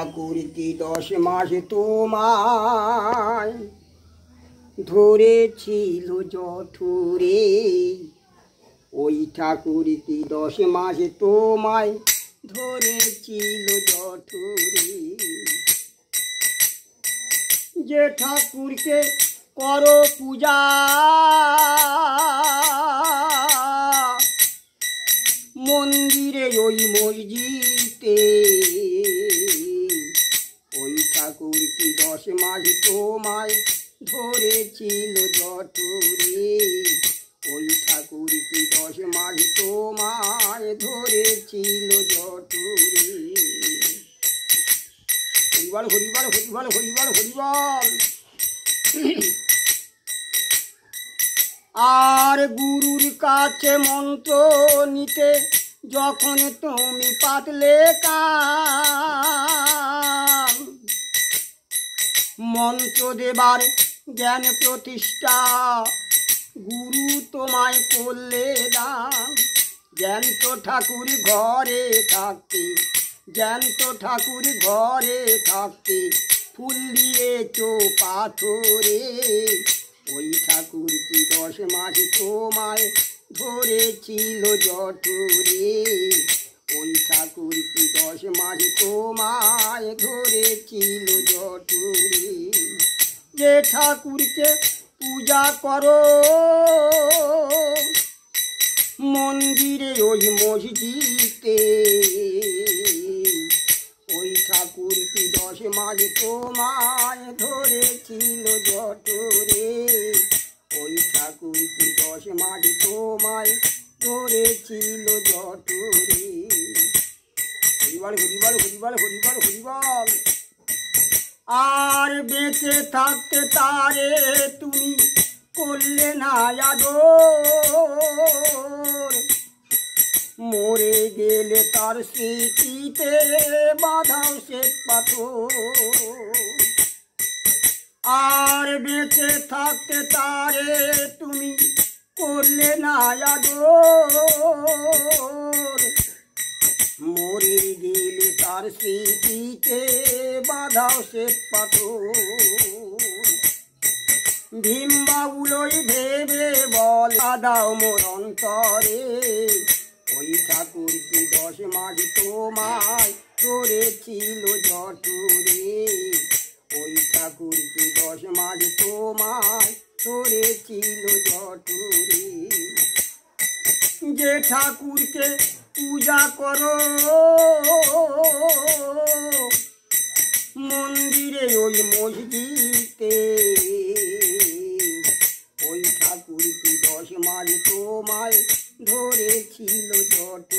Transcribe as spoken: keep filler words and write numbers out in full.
ঠাকুর কি দশ মাস তোমায় ধরেছিল জঠুরে, ওই ঠাকুর কি দশ মাস তোমায় ধরেছিল জঠুরে। যে ঠাকুরকে করো পূজা মন্দিরে ওই মসজিদে, ওই ঠাকুর কি দশ মাস তোমায় ধরেছিল জঠুরে, ওই ঠাকুর কি দশ মাস তোমায় ধরেছিল জঠুরে। হরিবল হরিবল হরিবল হরিবল হরিবল। আর গুরুর কাছে মন্ত্র নিতে যখন তুমি পাতলে কান, মন্ত্র দেবার জ্ঞান প্রতিষ্ঠা গুরু তোমায় করলে দান। জ্ঞান্ত ঠাকুর ঘরে থাকতে, জ্ঞান্ত ঠাকুর ঘরে থাকতে ফুল দিয়েছ পাথরে, ওই ঠাকুর কি দশ মাস তোমায় ধরেছিল জঠুরে, ওই ঠাকুর কি দশ মাস তোমায় ধরেছিল জঠুরে। যে ঠাকুরকে পূজা করো মন্দিরে ওই মসজিদে, ওই ঠাকুর কি দশ মাস তোমায় ধরেছিল জঠুরে, ওই ঠাকুর কি দশ মাস তোমায় ধরেছিল জঠুরে। হরিবল হরিবল হরিবল হরিবল হরিবল। আর বেঁচে থাকতে তারে তুমি করলে না আদর, মরে গেলে তার স্মৃতিতে বাঁধাও শ্বেত পাথর। আর বেঁচে থাকতে তারে তুমি করলে না আদর, মরে গেলে তার স্মৃতিতে বাঁধাও শ্বেত পাথর। ভীম বাবুলই ভেবে বল দাও মোর অন্তরে, ওই ঠাকুর কি দশ মাস তোমায় ধরেছিল জঠুরে, ওই ঠাকুর কি দশ মাস তোমায় ধরেছিল জঠুরে। যে ঠাকুরকে পূজা করো মন্দিরে ওই মসজিদে, ওই ঠাকুর কি দশ মাস তোমায় ধরেছিল জঠুরে।